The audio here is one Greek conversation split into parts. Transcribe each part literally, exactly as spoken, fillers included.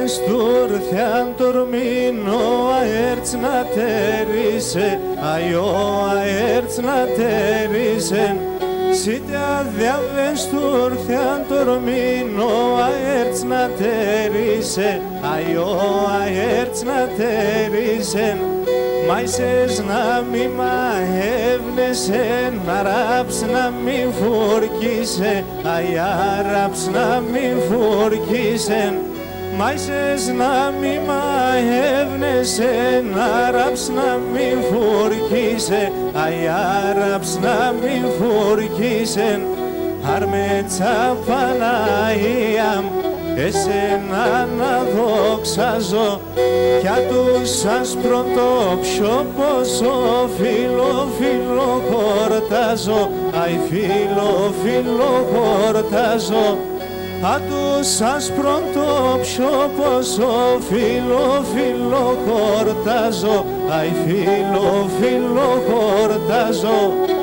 sturthan dormino aerts naterise aio aerts naterisen Sita diaven sturthan dormino aerts naterise aio aerts naterisen Maises na mi maevnesen araps na mi furkise ay araps na mi furkisen Maises na mi maevnesen araps na mi furkise ay araps na mi furkisen Armetsa Παναγία εσένα να δοξάζω κι τους άσπρον το ψωπόσο φίλο φίλο χορτάζω αι φίλο φίλο χορτάζω α τους άσπρον το ψωπόσο φίλο φίλο χορτάζω αι φίλο φίλο χορτάζω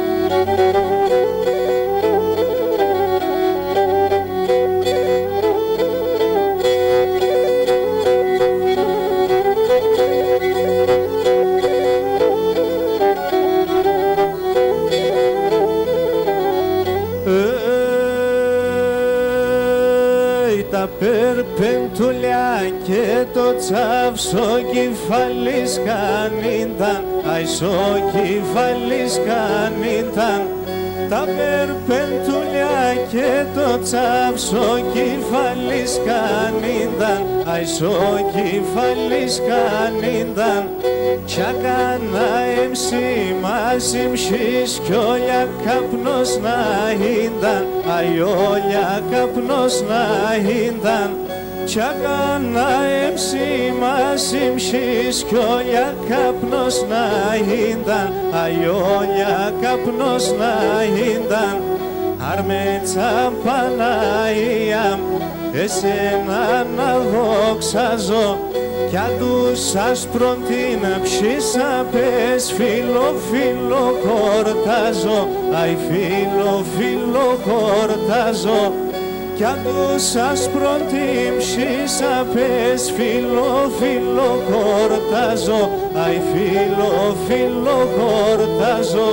Περπεντουλιά και το τσάψο κεφαλής κανίταν αϊσό κεφαλής κανίταν τα περπεντουλιά και το τσάψο κεφαλής κανίταν αϊσό κεφαλής κανίταν κι ακάνα εμσήμασιμ κι όλια καπνός να ήταν αι όλια καπνός να ήταν κι ακάνα εμσήμασιμ κι όλια καπνός να ήταν αι όλια καπνός να ήταν Αρμέτσα Παναγία εσένα να δοξάζω κι αν τους άσπρον την ψήσα πες φίλο φίλο χορτάζω αι φίλο φίλο χορτάζω κι αν τους άσπρον την ψήσα πες φίλο φίλο χορτάζω αι φίλο φίλο χορτάζω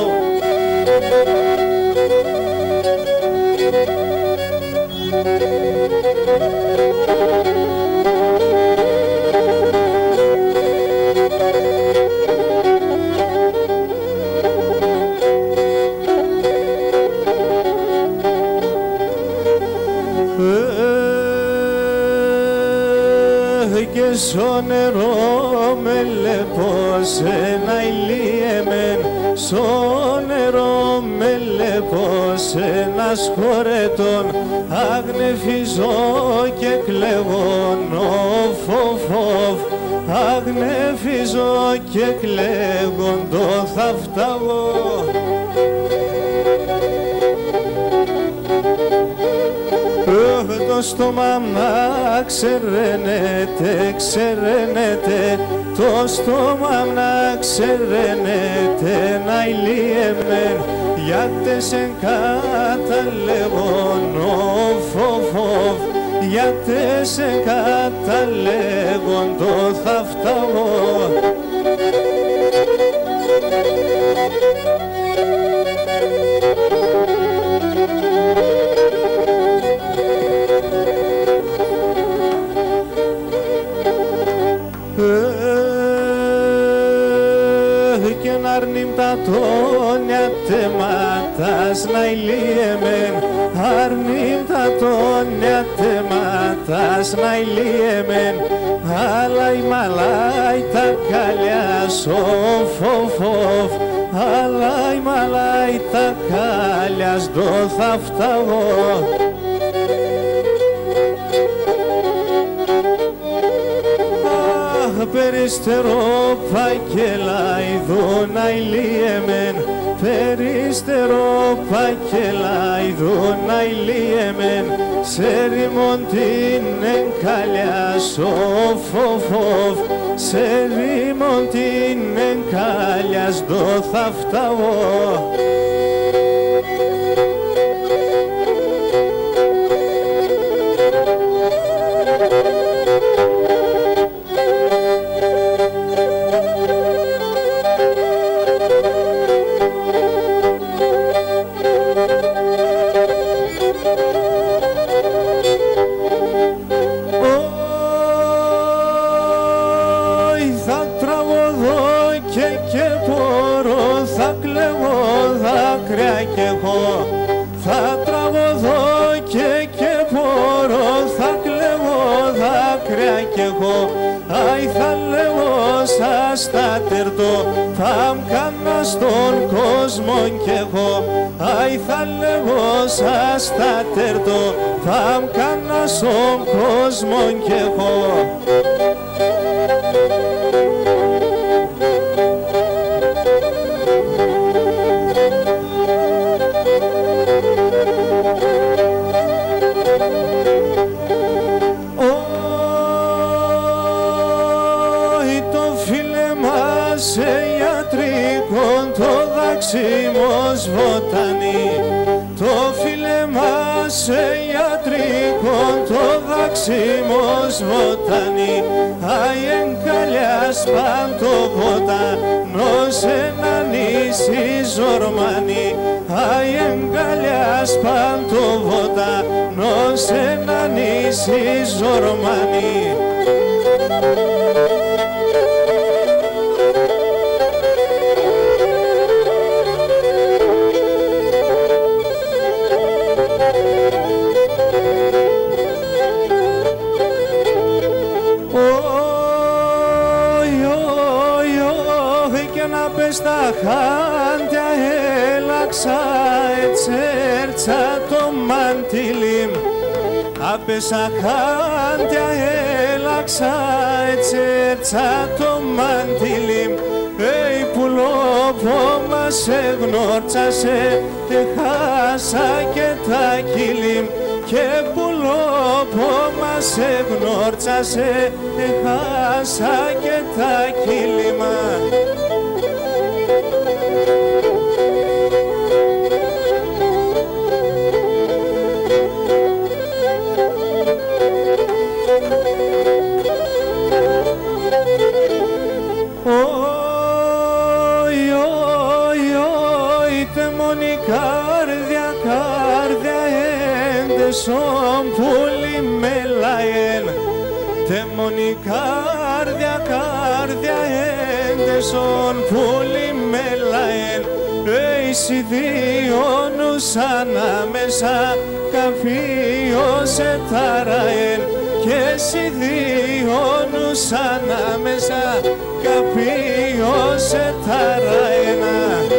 και στο νερό με λεπώς ένα ηλίεμεν στο νερό με λεπώς ένας χορετών αγνεφιζώ και κλαίγωνο φοφοφ αγνεφιζώ και κλαίγοντο θα φταγώ το στόμα να ξεραίνεται, ξεραίνεται το στόμα να ξεραίνεται να ηλίεμεν γιατί σε καταλεγώνω φοφοφ γιατί σε καταλεγόντο θα φταγώ και να αρνείμ τα τόνια τεμάτας να ηλίεμεν αρνείμ τα τόνια τεμάτας να ηλίεμεν αλλά η μαλάι τα καλιά σοφοφοφ αλλά η μαλάι τα καλιά σδο θα φταγώ Περιστερό πακελάιδο να ηλίεμεν Περιστερό πακελάιδο να ηλίεμεν σε ρημον την εγκαλιά σοφοφοφ σε ρημον την εγκαλιά σδο θα φταγώ κλαίγω δάκρυα κι εγώ, θα τραγωδώ και και μπορώ, θα κλαίγω δάκρυα κι εγώ. Αϊ θα λέγω σας τα τερτώ, θα μ' κάνα στον κόσμο κι εγώ. Αϊ θα λέγω σας τα τερτώ, θα μ' κάνα στον κόσμο κι εγώ. Σε ιατρικό το δαξίμος βοτανί, το φίλεμα σε ιατρικό το δαξίμος βοτανί. Αι εγκαλιάς πάντο βοτανός ένα νησί ζορμανί, αι εγκαλιάς πάντο βοτανός ένα νησί ζορμανί. Στα χάντια έλαξα ετσέρτσα το μαντιλίμ, απέσα χάντια έλαξα ετσέρτσα το μαντιλίμ. Ει πουλόβο μας εγνόρτσασε, τε χάσα και τα κιλίμ, και πουλόβο μας εγνόρτσασε, τε χάσα και τα κιλίμα. Κάρδια, κάρδια έντεσον πουλί μελαέν, τεμονή κάρδια, κάρδια έντεσον πουλί μελαέν. Εσύ διόνους ανάμεσα καφίωσε ταραέν, και εσύ διόνους ανάμεσα καφίωσε ταραένα.